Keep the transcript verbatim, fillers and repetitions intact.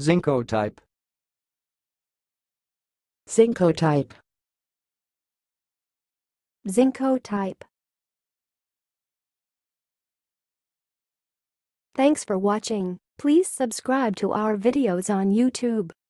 zincotype, zincotype, zincotype. Thanks for watching. Please subscribe to our videos on YouTube.